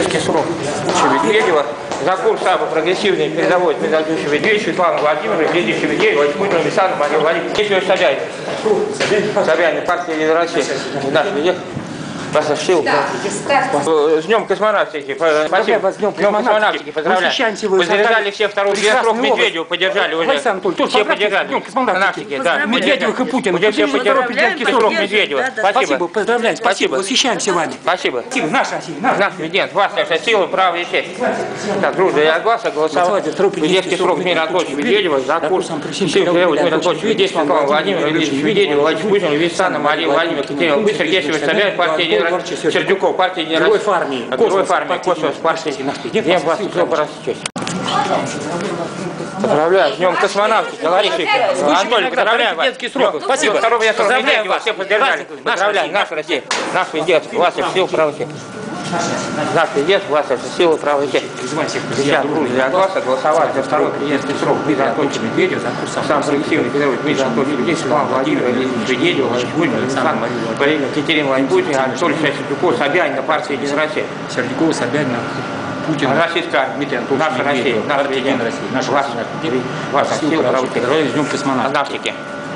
президентский срок Медведева за курс самый прогрессивный передовой предыдущий Медведев Светлана Владимировна, Лидия Медведева, Путин, Александр, Мария Владимировна. Если Собянин, Собянин, партия Единая Россия, наш лидер. Вас сил. С Днем космонавтики. Спасибо. С Днем космонавтики. Поздравляю. Поддержали все второй срок Медведева. Поддержали уже. Все поддержали. Днем космонавтики. Да. Медведев и Путин. Все поддержали срок Медведева. Спасибо. Поздравляем. Спасибо. Восхищаемся вами. Спасибо. Наша Россия. Наш президент. Вас наша сила, право и честь. Так, друзья, я гласа голосовал. Президентский срок Дмитрия Анатольевича Медведева за курс сил Дмитрия Анатольевича Медведева, Светлана Владимировна, Лидия Медведева, Владимир Путин, Висана, Мария Владимировна, Катерина Вы, Сергей Собянин, партия Сердюков, партия Героев армии, Космос, партия. Я вас честь. Поздравляю, с Днем космонавтики, Лариса Ивановна. Анатолий, поздравляю вас. Спасибо. Поздравляю вас, все поддержали. Поздравляю, наша Россия, наш президент, вас сил, право честь. Наш президент, вас силы, право честь. Сейчас для гласа голосовали за второй президентский срок Дмитрия Анатольевича Медведева за курс сам прогрессивный передовой Дмитрия Анатольевича Медведева, Светлана Владимировна, Медведева, Путин, Александр, Катерина Владимировна, Анатолий Сердюков, Собянин, партия Единая Россия. Сердюков, Собянин, Путин. Российская, наша Россия, наш президент, вас силы, право честь. С Днем космонавтики.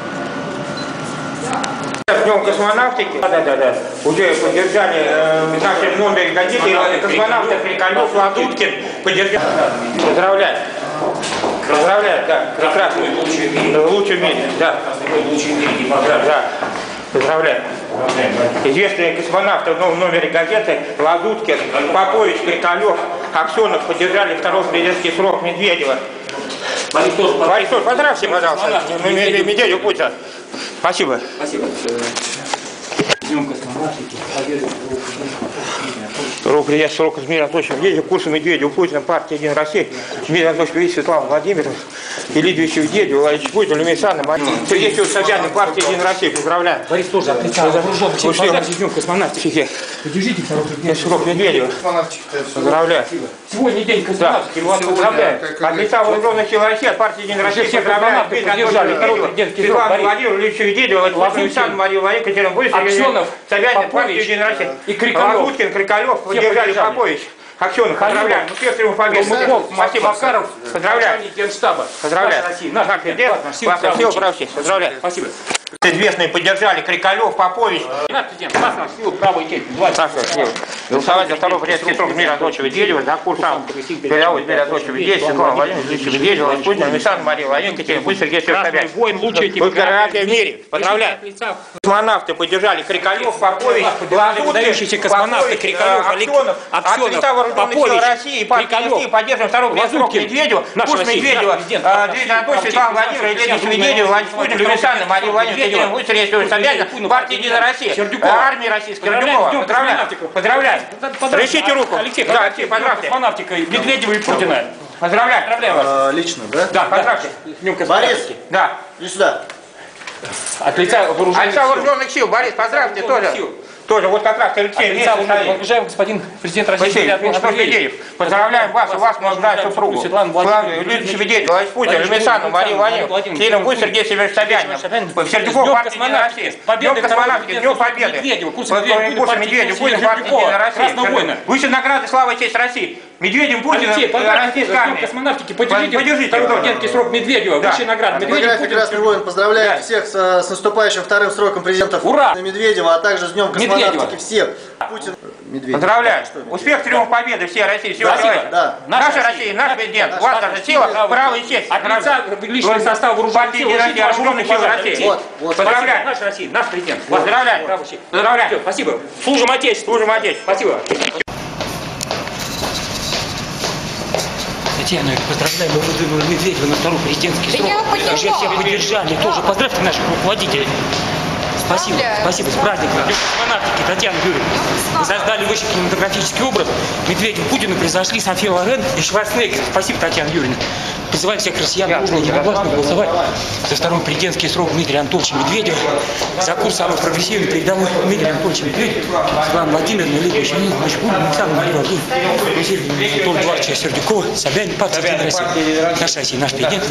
С Днем космонавтики, да, уже поддержали в нашем номере газеты космонавтов Крикалев, Ладуткин, поддержали. Поздравляю. Поздравляю, да, прекрасно. Лучший в мире, да. Да. Поздравляю. Известные космонавты в новом номере газеты Ладуткин, Попович, Крикалев, Аксенов поддержали второй президентский срок Медведева. Борис, поздравьте, пожалуйста, Медведева Путина. Спасибо. Спасибо. Днем космонавтики. Второй президент срока Дмитрия Анатольевича Медведева, курса Медведева, Путина, партия Единая Россия, Дмитрий Анатольевич, Светлана Владимировна, Лидия Медведева, Владимир Путин, Люмисана, Сергей Собянин, партия Единая Россия. Поздравляю. Борис тоже отличал загружен. Поздравьте с Днем космонавтики. Поддержите второй президент срок Медведева. Поздравляю. Сегодня день космонавтики. Поздравляю. От лица вооруженных сил России, от партии Единая Россия. Поздравляю. Светлана Владимировна, Лидия Медведева, Люмисана, Мария Владимировна, Катерина Вы, Аксенов, Собянин, партия Единая Россия. И Крикалев. Ладуткин, Крикалев, поддержали Попович. Аксенов, поздравляю. Успех ему победы. Спасибо. Макаров, поздравляю. Генштаба. Поздравляю. Наш президент, вас сил, право честь. Поздравляю. Спасибо. Известные поддержали Крикалев, Попович. Наш президент, вас на силу, право и честь. Голосовать за второй президентский срок Дмитрия Анатольевича Медведева, за курс передовой Дмитрия Анатольевича Медведева, Светлана Владимировна, Лидия Медведева, Путин, Александр, Мария Владимировна, Катерина Вы, Сергей Собянин. Лучший в мире. Поздравляю. Космонавты поддержали Крикалев, Попович, выдающиеся космонавты Крикалев, Аксенов, от лица вооруженных сил России и партии поддерживаем второй президентский срок Медведева, курс Медведева, Дмитрий Анатольевич, Светлана Владимировна, Лидия Медведева, Владимир Путин, Александр, Мария Владимировна, Катерина Вы, Сергей Собянин, партия Единая Россия, армия российская, Сердюкова. Поздравляю. Поздравляю. Решите руку. Алексей, да, Алексей, поздравьте. Космонавтика Медведева и Путина. Поздравляю. Поздравляю вас. Лично, да? Да, поздравьте. Борис, да. иди сюда. От лица вооруженных сил. Борис, поздравьте тоже. Тоже, вот как раз Алексей. Уважаемый господин президент России Медведев. Поздравляем вас и вас, молодая супругу. Светлана Владимировна, Лидия Медведева, Владимир Путин, Люмисана, Мария Владимировна, Катерина Вы, Сергей Собянин, Сердюков, партия Единая Россия. Днем космонавтики, Днем Победы. Курс Медведева, Путин, партия Единая Россия. Высшие награды, слава и честь России. Медведев, Путин, российская армия. Космонавтики, поддержите второй президентский срок Медведева, высшие награды. Медведев, Красный воин, поздравляю всех с наступающим вторым сроком президента Медведева, а также с Днем космонавтики всех. Путин, Медведев. Поздравляю. Успех, триумф, победы всей России. Да. Наша Россия, наш президент, у вас наша сила, право и честь. От лица личного состава вооруженных сил России. Поздравляю. Наша Россия, наш президент. Поздравляю. Поздравляю. Спасибо. Служим Отечеству. Служим Отечеству. Спасибо. Татьяна, поздравляем Медведева на второй президентский срок. Уже всех поддержали. Тоже поздравьте наших руководителей. Спасибо, спасибо, с праздником. Космонавтики, Татьяна Юрьевна. Вы создали высший кинематографический образ. Медведев, Путину превзошли София Лорен и Шварценеггер. Спасибо, Татьяна Юрьевна. Призываем всех россиян дружно и единогласно голосовать за второй президентский срок Дмитрия Анатольевича Медведева. За курс самый прогрессивный передовой Дмитрия Анатольевича Медведева. Светлана Владимировна, Лидия Медведева, Путин, Александр, Мария Владимировна, Анатолий Эдуардович Сердюкова, Собянин, партия Единая Россия. Наша Россия, наш президент.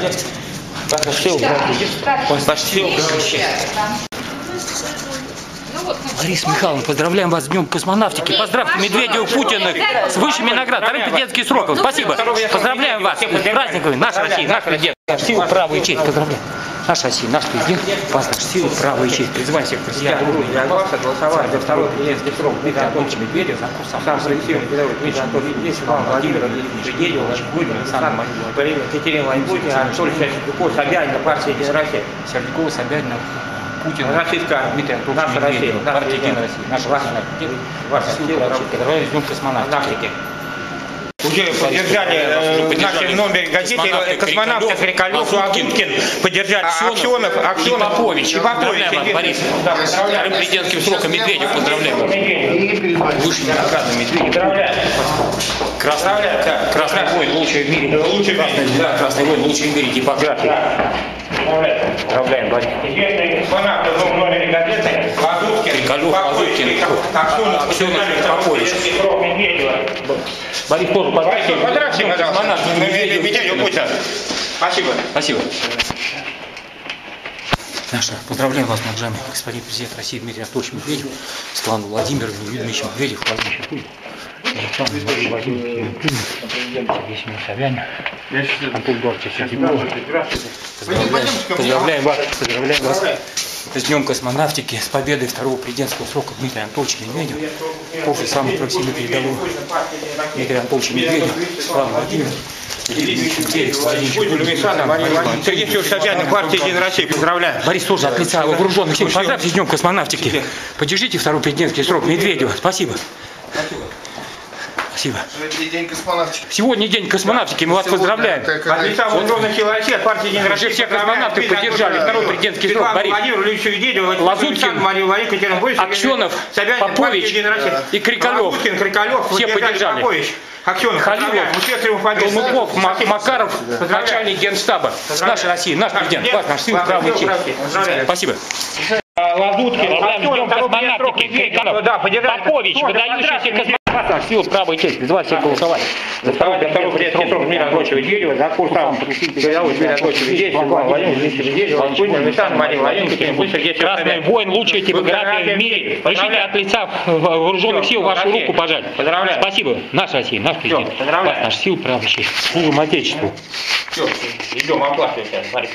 Ваша сила, ваша сила. Ну вот, Борис Михайлович, поздравляем вас с Днем космонавтики. Поздравьте Медведева, Путина с высшими наградами, вторым президентским сроком. Спасибо. Поздравляем вас с праздниками. Наша Россия, наш президент. Силу, право и честь. Поздравляем. Наша Россия, наш президент. Вас наша сила, право и честь. Призываем всех президентов голосовать за второй президентский срок Дмитрия Анатольевича Медведева за курсом сам Алексеем Дмитрий Анатольевич Иван Владимирович Медведев, Лачбудин, Александр Екатерина Владимирович, Анатолий Сердюков, Собянин, партия Единая Россия. Сердюков, Собянин, Путин, российская, Дмитрий Анатольевич наша Россия, партия Единая Россия, наша ваша сила, поздравляю с Днем космонавтики. Уже поддержали в нашем номере газете космонавты Крикалев, Ладуткин, поддержали Аксенов, и Попович. Поздравляем, Борис. Вторым президентским сроком Медведев, поздравляем. Высшими наградами Медведев. Поздравляем. Красный воин, лучший в мире. Красный воин, лучший в мире типографии. Поздравляем, Борис. Известные космонавты в номере газеты Ладуткин, Крикалев, Ладуткин, Аксенов и Попович. Борис тоже поздравьте, пожалуйста. Медведев Путина. Спасибо. Спасибо. Наша, поздравляем вас, уважаемый господин президент России Дмитрий Анатольевич Медведев, Светлана Владимировна, Юрий Медведев, Владимир Путин, Александр Владимирович Сергей Собянин, Антон Эдуардович Сердюков. Поздравляем вас с Днем космонавтики, с победой второго президентского срока Дмитрия Анатольевича Медведева, после самой профессиональной передовой Дмитрия Анатольевича Медведева, Светлана Владимировна. Сергей Собянин, партия Единая Россия, поздравляю. Борис тоже от лица вооруженных сил. Поздравьте с Днем космонавтики. Поддержите второй президентский срок Медведева. Спасибо. Спасибо. Сегодня день космонавтики, мы вас поздравляем. От лица вооруженных сил России, от партии Единая Россия. Все космонавты поддержали второй президентский срок. Борис Лазуткин, Аксенов, Попович и Крикалев. Все поддержали. Халилов, Калмыков, Макаров, начальник Генштаба. Наша Россия, наш президент, вас, наш сила, право и честь. Спасибо. Лазуткин, Днем космонавтики, Попович, выдающийся космонавт, наш сила, право и честь. Призываю всех голосовать. За второй президентский срок Дмитрия Анатольевича Медведева, за курсом передовой Дмитрия Анатольевича Медведева, Владимир Медведев, Александр Владимирович, Красный воин, лучшая типография в мире. Решите от лица вооруженных сил вашу руку пожать. Поздравляю. Спасибо. Наша Россия, наш президент. Вас, наш сил, право и честь. Служим Отечеству. Все, идем оплачивать сейчас, Борис.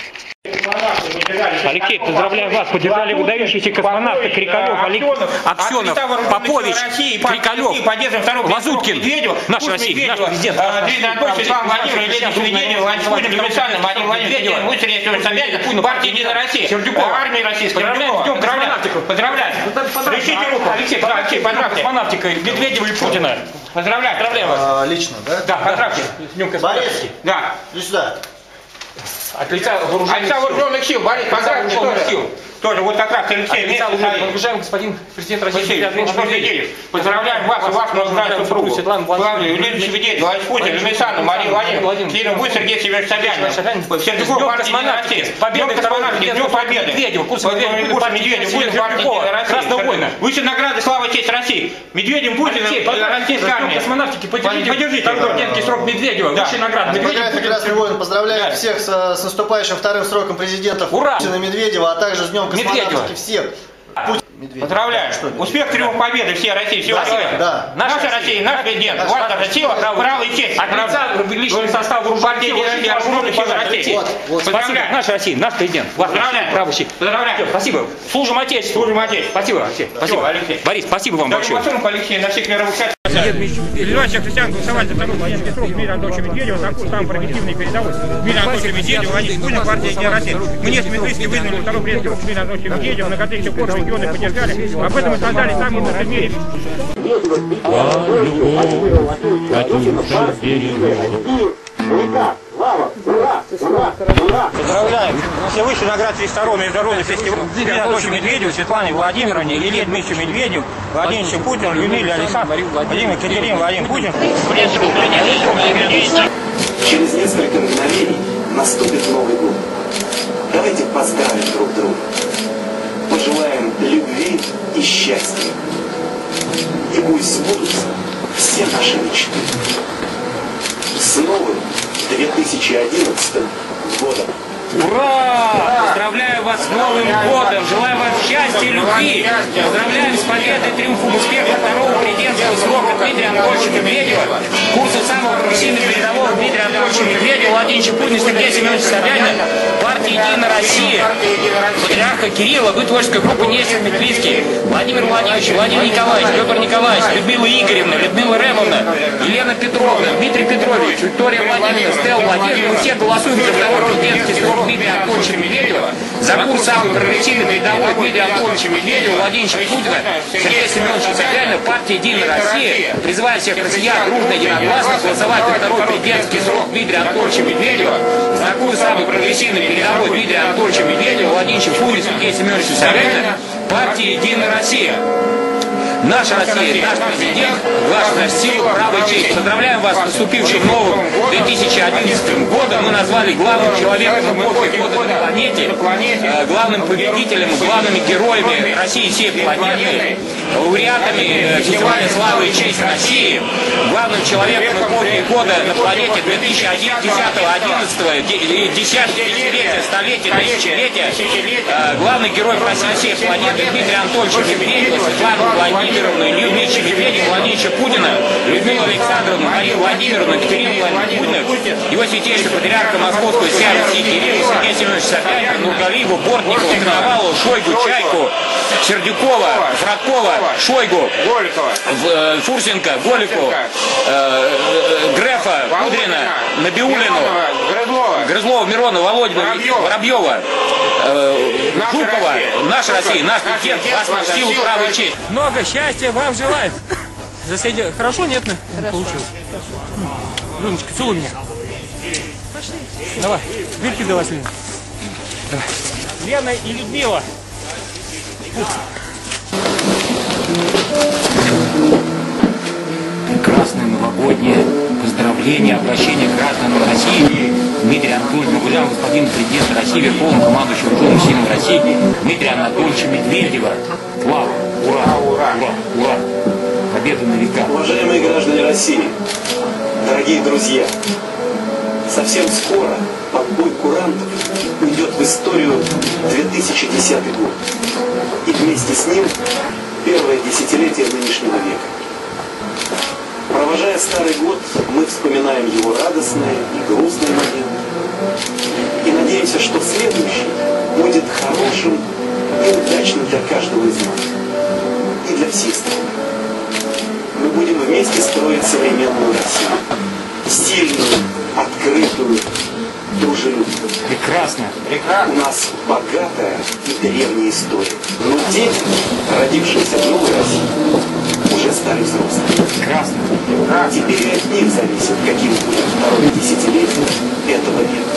Алексей, поздравляю вас, поддержали выдающиеся космонавты Крикалев, Аксенов, Попович, Крикалев, Лазуткин, наша Россия, наш президент, Дмитрий Анатольевич, Иван Владимирович Медведев, Владимир Александр, Владимир Медведев, Собянин, партия Единая Россия, армия российская, поздравляем. Решите руку. Алексей, поздравьте. Космонавтикой Медведева и Путина. Поздравляем вас. Лично, да? Да, поздравьте. Борис, да. иди сюда. От лица вооруженных сил, Борис, поздравьте тоже. Тоже вот как раз Алексей, уважаемый господин президент России, поздравляем вас и вашу молодую супругу, Клавдию Юрьевичу Медведеву, Путин, Александру, Марию Владимировну, Кирилл Вы, Сергей Семенович Собянин, Сердюков, партия Единая Россия, Днем космонавтики, Днем Победы, Медведев, Путин, партия Красного воина, высшие награды, слава, честь России, Медведев, Путин, российская армия. Космонавтики, поддержите президентский срок Медведева, высшие награды. Красный воин, поздравляю всех с наступающим вторым сроком президентов Путина, Медведева, а также с Днем космонавтики всех. Поздравляю. Успех, триумф, победы всей России. Всего да. Наша Россия, наш президент. Ваша сила, право и честь. От лица личного состава вооруженных сил России. Спасибо. Наша Россия, наш президент. Поздравляю. Право и честь. Поздравляю. Спасибо. Служим Отечеству. Служим Отечеству. Спасибо, Алексей. Спасибо, Алексей. Борис, спасибо вам большое. Алексей, на всех мировых сайтах. Призываю всех христиан голосовать за второй военный срок Дмитрия Анатольевича Медведева, за курс самый прогрессивный передовой Дмитрия Анатольевича Медведева, Владимир Путин, партия Единая Россия. Мы не сметлисты выдвинули второй президентский срок Дмитрия Анатольевича Медведева, на которых сих пор регионы поддержали. Об этом мы сказали самые лучшие в мире. Поздравляем! Все высшие награды ресторана международный фестиваль Дмитрия Анатольевича Медведева, Светлане Владимировне, Илье Дмитриевичу Медведеву, Владимиру Путину, Людмиле Александровне, Владимиру Екатерине, Владимиру Путину. Через несколько мгновений наступит Новый год. Давайте поздравим друг друга. Пожелаем любви и счастья. И пусть сбудутся все наши мечты. С новым 2011 годом! Ура! Поздравляю вас с Новым годом! Желаю вам счастья и любви! Поздравляем с победой, триумфом, успехом второго президентского срока Дмитрия Анатольевича Медведева, курса самого профессийного передового Дмитрия Анатольевича Медведева, Владимировича Путина, Сергея Семеновича Собянина, партии «Единая Россия», патриарха Кирилла, вы творческая группа Нестор Метлицкий, Владимир Владимирович, Владимир Николаевич, Петр Николаевич, Людмила Игоревна, Людмила Ремовна, Елена Петровна, Дмитрий Петрович, Виктория Владимировна, Стелла Владимировна. Мы все голосуем за второй президентский срок Дмитрия Анатольевича Медведева, за курс самый прогрессивный передовой Дмитрия Анатольевича Медведева, Владимировича Путина, Сергея Семеновича Собянина, партия «Единая Россия», призывая всех россиян дружно и единогласно голосовать за второй президентский срок Дмитрия Анатольевича Медведева, за курс самый прогрессивный передовой Дмитрия Анатольевича Медведева, Владимировича Путина, Сергея Семеновича Собянина, партия «Единая Россия». Наша Россия, наш президент, главная сила, право и честь. Поздравляем вас с наступившим новым 2011 годом. Мы назвали главным человеком эпохи года на планете, главным победителем, главными героями России всей планеты, лауреатами фестиваля «Слава и честь России», главным человеком эпохи года на планете 2010-2011, десятилетия, столетия, тысячелетия, главный герой России всей планеты Дмитрия Анатольевича Медведева, Светлана Владимировна, Илью Ильича Медведева, Владимировича Путина, Людмила Александровна, Мария Владимировна, Екатерина Владимировна, его святейшего патриарха Московского вся России Кирилла, Сергея Семеновича Собянина, Нургалиева, Бортникова, Коновалова, Шойгу, Чайку, Сердюкова, Фракова, Шойгу, Фурсенко, Голику, Грефа, Кудрина, Набиулину, Грызлова, Мирона, Володина, Воробьева, Жукова, наша Россия, наш президент, вас на силу, право и честь. Много счастья вам желаю. Хорошо, нет? Хорошо. Получилось. Леночка, целуй меня. Пошли. Давай, дверки давай, Лена. Давай. Лена и Людмила. Прекрасное новогоднее поздравление, обращение к гражданам России. Дмитрий Анатольевич, уважаемый господин президент России, верховный командующий вооруженными силами России, Дмитрия Анатольевича Медведева. Слава! Ура! Ура! Ура! Ура! Победа на века! Уважаемые граждане России, дорогие друзья, совсем скоро подбой курантов уйдет в историю 2010 год. И вместе с ним первое десятилетие нынешнего века. Провожая старый год, мы вспоминаем его радостные и грустные моменты. И надеемся, что следующий будет хорошим и удачным для каждого из нас. И для всех стран. Мы будем вместе строить современную Россию. Сильную, открытую, дружелюбную. Прекрасно! У нас богатая и древняя история. Но дети, родившиеся в новой России, уже стали взрослыми. Прекрасно! Теперь от них зависит, каким будет второе десятилетие этого века.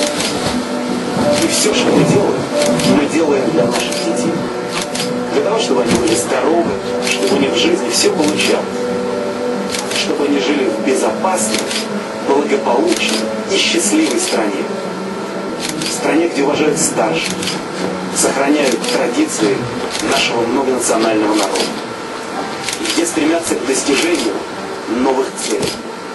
И все, что мы делаем для наших детей. Для того, чтобы они были здоровы, чтобы у них в жизни все получалось. Чтобы они жили в безопасной, благополучной и счастливой стране. В стране, где уважают старших, сохраняют традиции нашего многонационального народа. Где стремятся к достижению новых целей.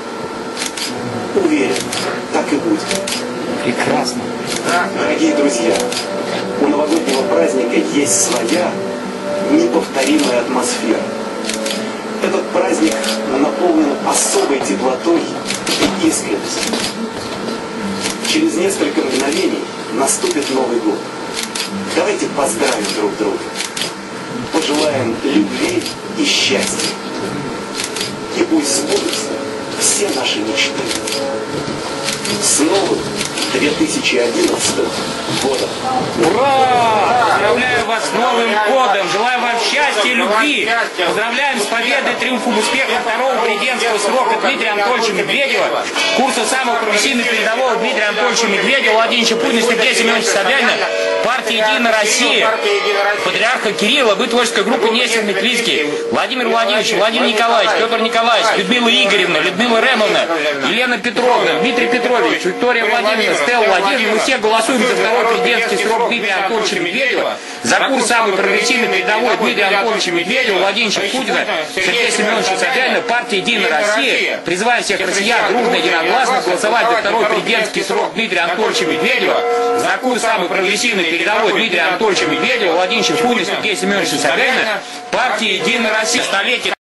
Уверен, так и будет. Прекрасно! Дорогие друзья, у новогоднего праздника есть своя неповторимая атмосфера. Этот праздник наполнен особой теплотой и искренностью. Через несколько мгновений наступит Новый год. Давайте поздравим друг друга. Пожелаем любви и счастья. И пусть сбудутся все наши мечты. С новым 2011 годом! Ура! Поздравляю вас с Новым годом! Желаю вам счастья и любви! Поздравляем с победой, триумфом, успехом второго президентского срока Дмитрия Анатольевича Медведева, курса самого профессийного передового Дмитрия Анатольевича Медведева, Владимировича Путина, Сергея Семеновича Собянина, Партия «Единая Россия», патриарха Кирилла, вы творческая группа Нестер Метлицкий, Владимир Владимирович, Владимир Николаевич, Петр Николаевич, Людмила Игоревна, Людмила Ремовна, Елена Петровна, Дмитрий Петрович, Виктория Владимировна, Стелла Владимировна, мы все голосуем за второй президентский срок Дмитрия Анатольевича Медведева, за курс самый прогрессивный передовой Дмитрия Анатольевича Медведева, Владимировича Путина, Сергея Семеновича Собянина, партия «Единая Россия». Призываю всех россиян дружно и единогласно голосовать за второй президентский срок Дмитрия Анатольевича Медведева, за курс самый прогрессивный передовой Дмитрия Анатольевича Медведева, Владимировича Путина, Сергея Семеновича Собянина, партия «Единая Россия». Столетие